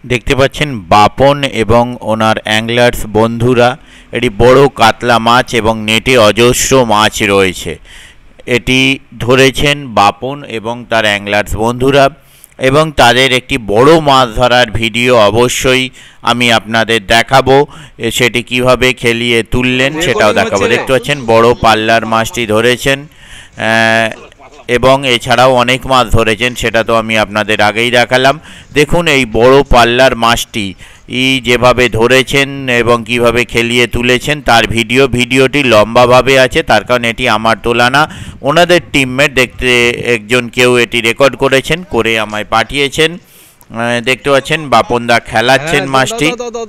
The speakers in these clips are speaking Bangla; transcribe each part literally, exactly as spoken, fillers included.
দেখতে পাচ্ছেন বাপন এবং ওনার অ্যাংলার্স বন্ধুরা এটি বড় কাতলা মাছ এবং নেটে অজস্র মাছ রয়েছে। এটি ধরেছেন বাপন এবং তার অ্যাংলার্স বন্ধুরা এবং তাদের একটি বড় মাছ ধরার ভিডিও অবশ্যই আমি আপনাদের দেখাবো। সেটি কিভাবে খেলিয়ে তুললেন সেটাও দেখাবো। দেখতে পাচ্ছেন বড় পাল্লার মাছটি ধরেছেন এবং এছাড়াও অনেক মাছ ধরেছেন, সেটা তো আমি আপনাদের আগেই দেখালাম। দেখুন এই বড় পাল্লার মাছটি ই যেভাবে ধরেছেন এবং কিভাবে খেলিয়ে তুলেছেন তার ভিডিও ভিডিওটি লম্বাভাবে আছে, তার কারণ এটি আমার তোলা না, ওনাদের টিমমেট দেখতে একজন কেউ এটি রেকর্ড করেছেন, করে আমায় পাঠিয়েছেন। দেখতে পাচ্ছেন বাপনদা খেলাচ্ছেন মাছটি।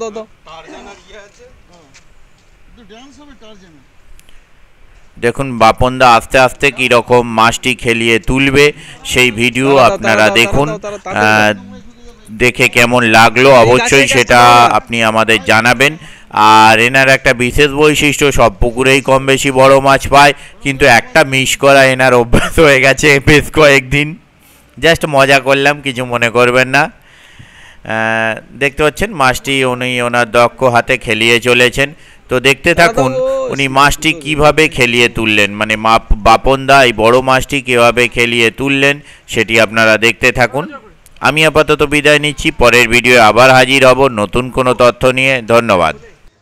দেখুন বাপনদা আস্তে আস্তে কীরকম মাছটি খেলিয়ে তুলবে সেই ভিডিও আপনারা দেখুন। দেখে কেমন লাগলো অবশ্যই সেটা আপনি আমাদের জানাবেন। আর এনার একটা বিশেষ বৈশিষ্ট্য, সব পুকুরেই কম বেশি বড় মাছ পায়, কিন্তু একটা মিস করা এনার অভ্যাস হয়ে গেছে বেশ কয়েকদিন। জাস্ট মজা করলাম, কিছু মনে করবেন না। দেখতে পাচ্ছেন মাছটি উনি ওনার দক্ষ হাতে খেলিয়ে চলেছেন। তো দেখতে থাকুন উনি মাছটি কিভাবে খেলিয়ে তুললেন, মানে বাপনদা এই বড় মাছটি কীভাবে খেলিয়ে তুললেন সেটি আপনারা দেখতে থাকুন। আমি আপাতত বিদায় নিচ্ছি, পরের ভিডিও আবার হাজির হব নতুন কোনো তথ্য নিয়ে। ধন্যবাদ।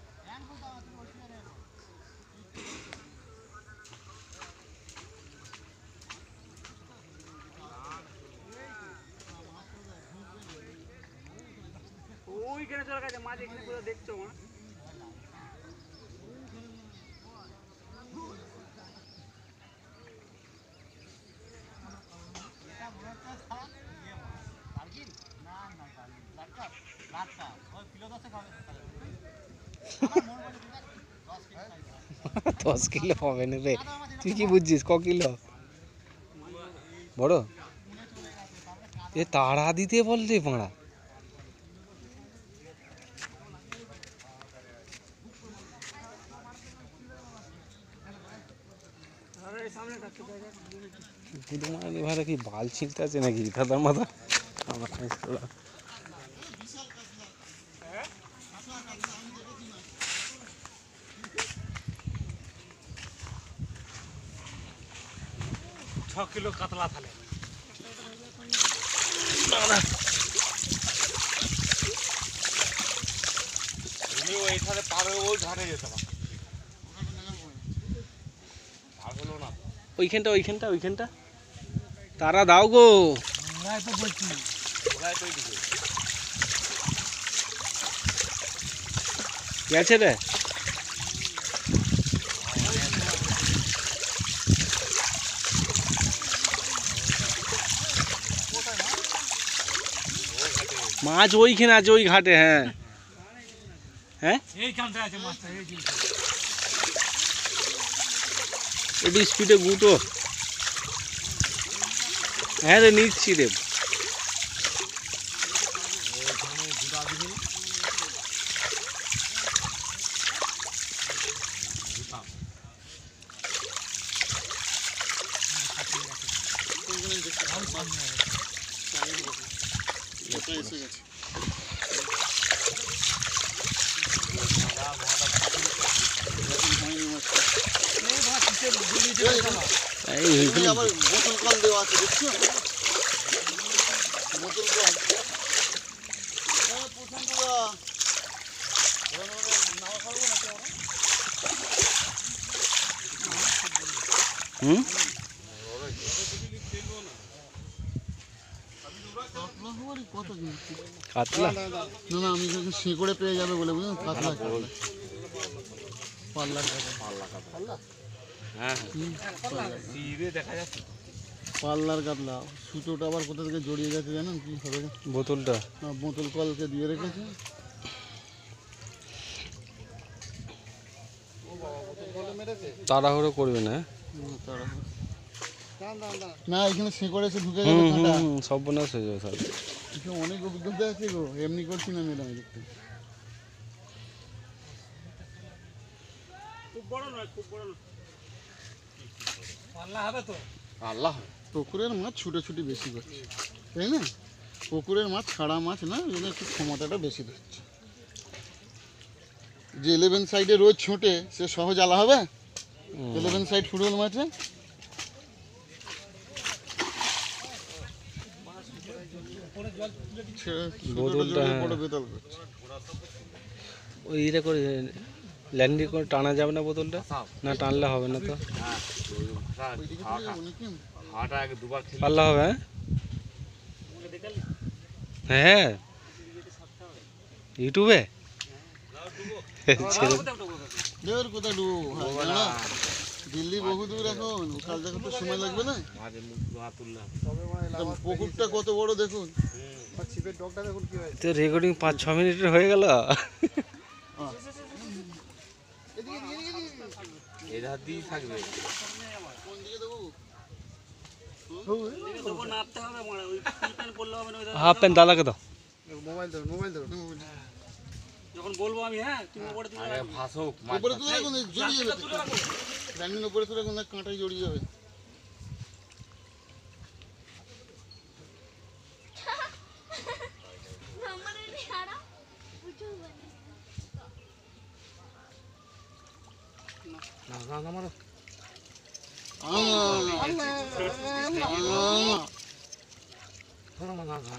ওইখানে চলে গেছে মাছ, এখানে পুরো দেখছো মা। দশ কিলো হবে না রে, তুই কি বুঝছিস ক কিলো বড়? এ তাড়া দিতে বললে পাড়া। ভাড়া কি বাল ছিলতে আছে নাকি দাদার মাথা? আমার ছ কিলো কাতলা থালে এইখানে পারে ওই ঘাটে যেতে পারে। ওইখানটা ওইখানটা ওইখানটা তারা দাও গো। গেছে রে মাছ ওইখানে আছে, ওই ঘাটে। হ্যাঁ হ্যাঁ এটি স্পিডে গুটো। হ্যাঁ রে নিচ্ছি রে। এসে গেছে আবার বোতল কল দেওয়া আছে, দেখছো বোতল কল। হুম কাতলা না না, আমি শেকড়ে পেয়ে যাবে বলে বুঝলেন। কাতলা পাল্লা পাল্লা হ্যাঁ দেখা যাচ্ছে পাল্লার কাতলা। সুতোটা আবার কোথা থেকে জড়িয়ে গেছে জানেন কি হবে? বোতলটা না, বোতল কলকে দিয়ে রেখেছে। তাড়াহুড়ো করবে না, না এখানে শেকড়ে এসে ঢুকে যাবে, সর্বনাশ হয়ে যাবে। অনেক অভিজ্ঞতা আছে গো, এমনি করছি না ম্যাডাম। দেখতে খুব বড় নয়, খুব বড় নয়। পাল্লা হবে তো? পাল্লা পুকুরের মাছ ছুটোছুটি বেশি করছে, তাই না? পুকুরের মাছ ছাড়া মাছ না, এই জন্য একটু ক্ষমতাটা বেশি দিচ্ছে। যে ইলেভেন সাইডে রোজ ছোটে সে সহজ আলা হবে ইলেভেন সাইড ফুটবল মাঠে। বোতলটা বড় বেতাল করছে। ওই ইয়ে করে ল্যান্ডিং করে টানা যাবে না বোতলটা? না টানলে হবে না তো, ওইদিকে চলে যাবো নাকি? হাঁটা আগে দুবার খেলে পারলে হবে। হ্যাঁ হ্যাঁ ইউটিউবে ছেড়ে দেওয়ার কোথায় ডুবো ভাই, জানো? দিল্লি বহু দূর এখন, কাল দেখো তো সময় লাগবে না। মাঝে মুখ হাত তুললাম তা পুকুরটা কত বড় দেখুন। তো রেকর্ডিং পাঁচ ছ মিনিটের হয়ে গেল। এই ধার দিয়েই থাকবে। কোন দিকে দেবো? হাফ প্যান্ট দাদাকে দাও। মোবাইল ধরো, মোবাইল ধরো। যখন বলবো আমি, হ্যাঁ তুমি উপরে তুলে আগে ভাসুক উপরে তুলে রাখুন, জড়িয়ে যাবে। ল্যান্ডিং উপরে তুলে রাখুন, কাঁটায় জড়িয়ে যাবে। না না না মারো না না।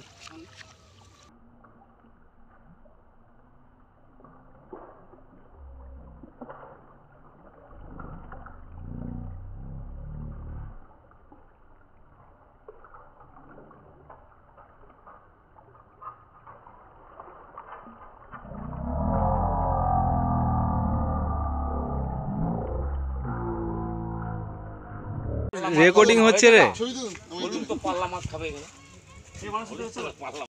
রেকর্ডিং হচ্ছে রে। ছবি তুলুন। বলুন তো পাল্লা মাছ খাবে এখানে। এই মানুষটা হচ্ছে পাল্লা